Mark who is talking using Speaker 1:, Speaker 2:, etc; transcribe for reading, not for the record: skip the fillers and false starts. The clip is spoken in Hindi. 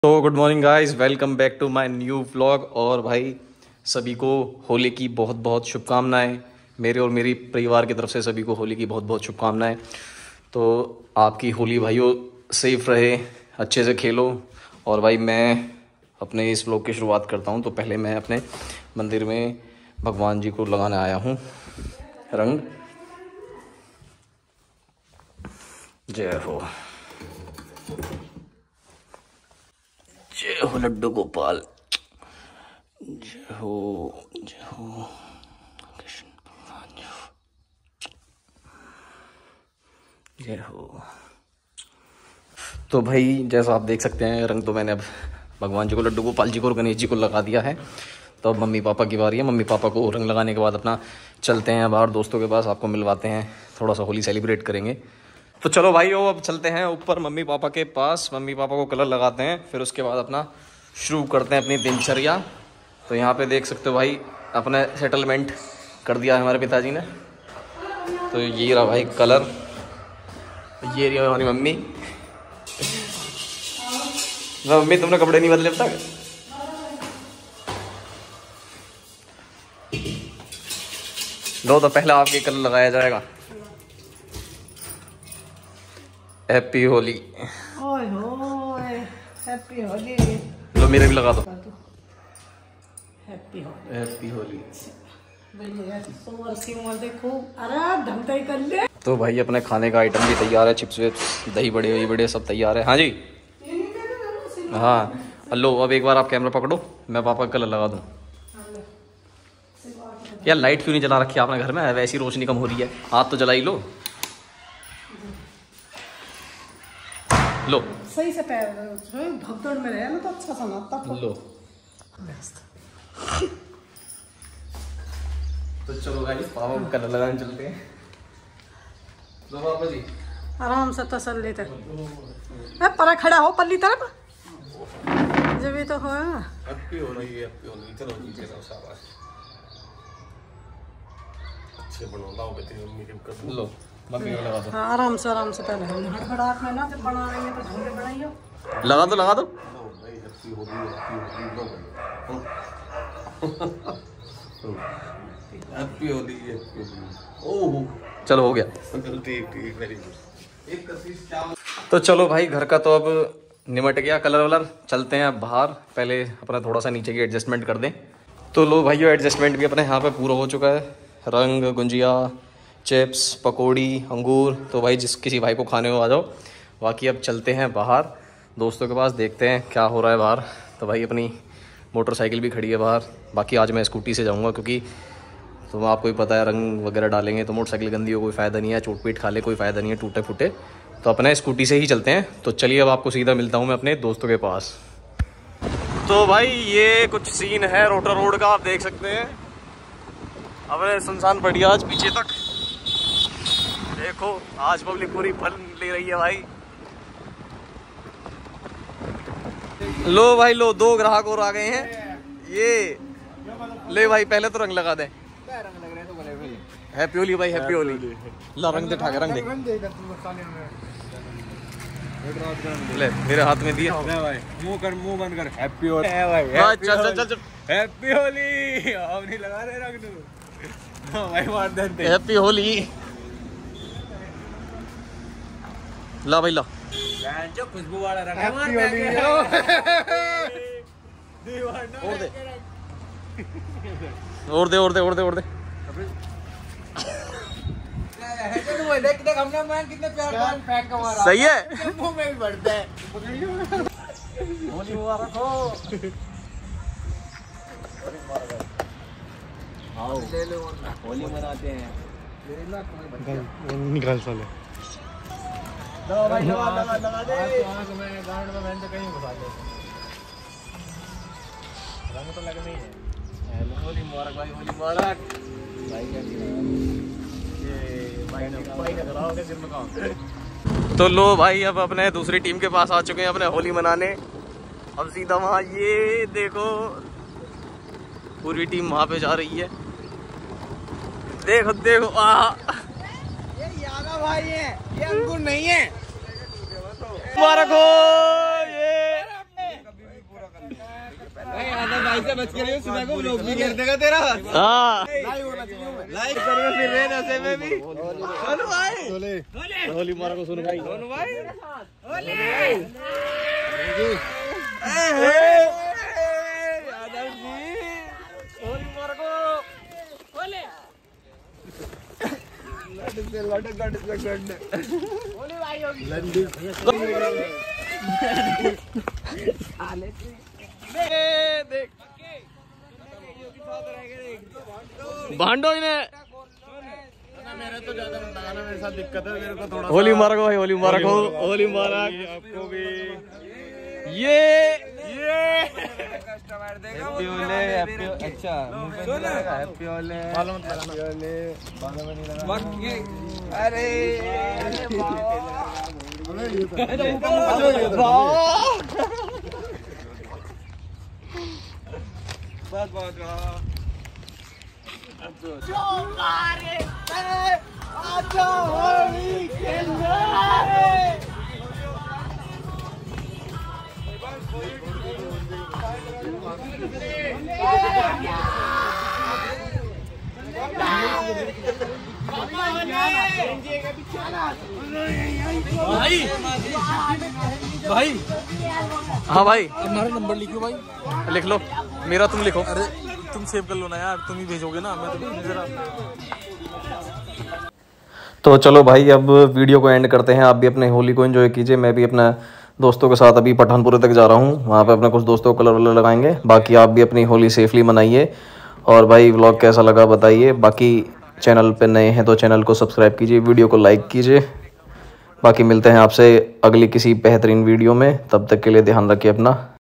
Speaker 1: तो good morning guys, welcome back to my new vlog. और भाई सभी को होली की बहुत बहुत शुभकामनाएं। मेरे और मेरी परिवार की तरफ से सभी को होली की बहुत बहुत शुभकामनाएं। तो आपकी होली भाइयों सेफ रहे, अच्छे से खेलो। और भाई मैं अपने इस व्लॉग की शुरुआत करता हूं। तो पहले मैं अपने मंदिर में भगवान जी को लगाने आया हूं रंग। जय हो, जय हो लड्डू गोपाल, जय हो, जय हो कृष्ण भगवान, जय हो। तो भाई जैसा आप देख सकते हैं, रंग तो मैंने अब भगवान जी को, लड्डू गोपाल जी को और गणेश जी को लगा दिया है। तो अब मम्मी पापा की बारी है। मम्मी पापा को रंग लगाने के बाद अपना चलते हैं बाहर दोस्तों के पास, आपको मिलवाते हैं, थोड़ा सा होली सेलिब्रेट करेंगे। तो चलो भाई अब चलते हैं ऊपर मम्मी पापा के पास, मम्मी पापा को कलर लगाते हैं, फिर उसके बाद अपना शुरू करते हैं अपनी दिनचर्या। तो यहाँ पे देख सकते हो भाई, अपने सेटलमेंट कर दिया है हमारे पिताजी ने। तो ये रहा भाई कलर, ये रही हमारी मम्मी। मम्मी तुमने कपड़े नहीं बदले अब तक? लो तो पहले आपके कलर लगाया जाएगा। हैप्पी होली।
Speaker 2: ओए होए, हैप्पी होली।
Speaker 1: लो मेरे भी लगा दो।
Speaker 2: Happy Holi,
Speaker 1: happy Holi.
Speaker 2: देखो, अरे ढंग से कर ले।
Speaker 1: तो भाई अपने खाने का आइटम भी तैयार है, चिप्स विप्स, दही बड़े वही बड़े सब तैयार है। हाँ जी, हाँ। लो अब एक बार आप कैमरा पकड़ो, मैं पापा का कलर लगा दूँ। यार लाइट क्यों नहीं जला रखी आपने घर में? वैसी रोशनी कम हो रही है, हाथ तो जला ही लो। लो
Speaker 2: सही से पैर भगदड़ में रहे ना तो अच्छा सा नाता।
Speaker 1: लो तो चलो गाइस पापा को कलर लगाने चलते हैं। लो पापा जी
Speaker 2: आराम से तसल्ली से पर खड़ा हो पल्ली तरफ, जब भी तो हो।
Speaker 1: हैप्पी हो रही है, हैप्पी हो रही। चलो नीचे जाओ, शाबाश। अच्छे बनाओ बेटे, मम्मी के कर लो, मम्मी को लगा दो।
Speaker 2: हाँ आराम से पहले हड़बड़ाहट में ना, जब बना रही है तो ढंग से बनाइयो।
Speaker 1: लगा दो लगा दो।
Speaker 3: Happy Holi, happy Holi, happy Holi. ओह
Speaker 1: चलो हो गया,
Speaker 3: ठीक वेरी गुड।
Speaker 1: तो चलो भाई घर का तो अब निमट गया कलर वलर। चलते हैं अब बाहर, पहले अपना थोड़ा सा नीचे की एडजस्टमेंट कर दें। तो लो भाइयों एडजस्टमेंट भी अपने यहाँ पे पूरा हो चुका है। रंग, गुंजिया, चिप्स, पकौड़ी, अंगूर, तो भाई जिस किसी भाई को खाने हो आ जाओ। बाकी अब चलते हैं बाहर दोस्तों के पास, देखते हैं क्या हो रहा है बाहर। तो भाई अपनी मोटरसाइकिल भी खड़ी है बाहर। बाकी आज मैं स्कूटी से जाऊँगा, क्योंकि तो आपको ही पता है रंग वगैरह डालेंगे तो मोटरसाइकिल गंदी हो, कोई फ़ायदा नहीं है, चोट पीट खा ले कोई फ़ायदा नहीं है, टूटे फूटे। तो अपने स्कूटी से ही चलते हैं। तो चलिए अब आपको सीधा मिलता हूँ मैं अपने दोस्तों के पास। तो भाई ये कुछ सीन है रोटर रोड का, आप देख सकते हैं। अब सुनसान पड़ी आज पीछे तक, देखो आज पब्लिक पूरी फल ले रही है भाई। लो भाई लो, 2 ग्राहक और आ गए हैं। ये ले भाई पहले तो रंग लगा दे। हैप्पी होली भाई, हैप्पी होली। ला रंग दे, ठाके रंग दे। ले मेरे हाथ में दिया।
Speaker 3: मुंह बंद कर। हैप्पी होली
Speaker 1: चल चल चल,
Speaker 3: हैप्पी होली। अब नहीं लगा रहे रंग तू। भाई मार दे।
Speaker 1: हैप्पी होली। ला भाई ला,
Speaker 3: जो खुशबू वाला रंग।
Speaker 2: हैप्पी होली।
Speaker 1: और दे और दे और दे और दे।
Speaker 3: देख हमने मैं कितने प्यार का पैक का मारा।
Speaker 1: सही है,
Speaker 3: मुंह में भी बढ़ता है।
Speaker 1: होली मुबारक हो।
Speaker 3: आओ ले लो, होली मनाते हैं।
Speaker 1: निकाल साले।
Speaker 3: लगा भाई, लगा दे। आंख में गांड में मैंने कहीं घुसा दे। रंग तो लगना ही है। होली मुबारक भाई, होली मुबारक भाई। क्या सिर में काम।
Speaker 1: तो लो भाई अब अपने दूसरी टीम के पास आ चुके हैं अपने होली मनाने। अब सीधा वहाँ ये देखो पूरी टीम वहाँ पे जा रही है। देखो देखो
Speaker 3: ये यादा भाई है, ये अंकुर नहीं है।
Speaker 1: मुबारक हो। ये
Speaker 3: भाई से बच के रहियो, सीधा को ब्लॉक भी कर देगा तेरा।
Speaker 1: हाँ
Speaker 3: लाइव होना चाहिए, लाइव करो फिर रे नशे में भी। सोनू भाई,
Speaker 1: होली मारा को सुन भाई।
Speaker 3: सोनू भाई, होली यादव जी, होली मारा को होली लड़ गड होली भाई होगी लंडी देख
Speaker 1: भांडो इन्हें
Speaker 3: मेरे तो ज्यादा मत लगाना, मेरे साथ दिक्कत है, मेरे को थोड़ा
Speaker 1: होली मारा को भाई, होली मारा को, होली मारा
Speaker 3: आपको भी।
Speaker 1: ये
Speaker 3: कस्टमर देगा हैप्पी होले, अच्छा हैप्पी होले मालूम मत लगाना, बालों में नहीं लगाना। अरे बहुत बहुत
Speaker 1: भाई भाई, हाँ भाई
Speaker 3: हमारा नंबर लिखो भाई,
Speaker 1: लिख लो, मेरा तुम लिखो।
Speaker 3: अरे तुम सेव कर लो ना यार, तुम ही भेजोगे ना, मैं तो जरा।
Speaker 1: तो चलो भाई अब वीडियो को एंड करते हैं। आप भी अपने होली को एंजॉय कीजिए, मैं भी अपना दोस्तों के साथ अभी पठानपुर तक जा रहा हूँ, वहाँ पे अपने कुछ दोस्तों को कलर वलर लगाएंगे। बाकी आप भी अपनी होली सेफली मनाइए, और भाई व्लॉग कैसा लगा बताइए। बाकी चैनल पे नए हैं तो चैनल को सब्सक्राइब कीजिए, वीडियो को लाइक कीजिए। बाकी मिलते हैं आपसे अगली किसी बेहतरीन वीडियो में, तब तक के लिए ध्यान रखिए अपना।